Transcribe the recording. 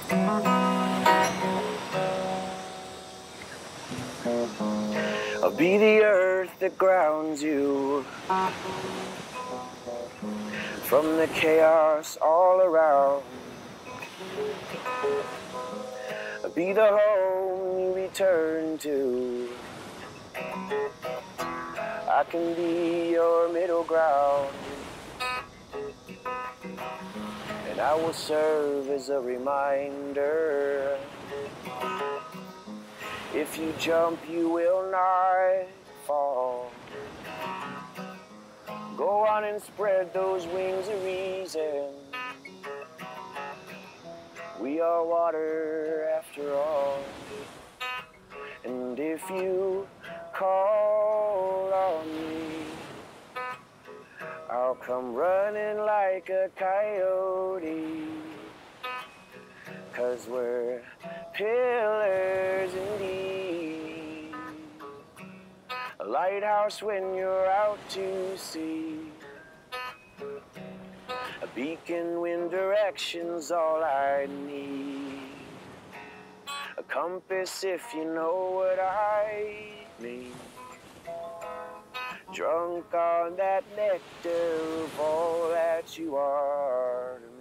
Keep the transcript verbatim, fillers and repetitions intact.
I'll be the earth that grounds you from the chaos all around. I'll be the home you return to. I can be your middle ground, and I will serve as a reminder. If you jump, you will not fall. Go on and spread those wings of reason. We are water after all. And if you call on me, I'll come running like a coyote. 'Cause we're pillars indeed. A lighthouse when you're out to sea. A beacon when direction's all I need. A compass if you know what I mean. Drunk on that nectar of all that you are to me.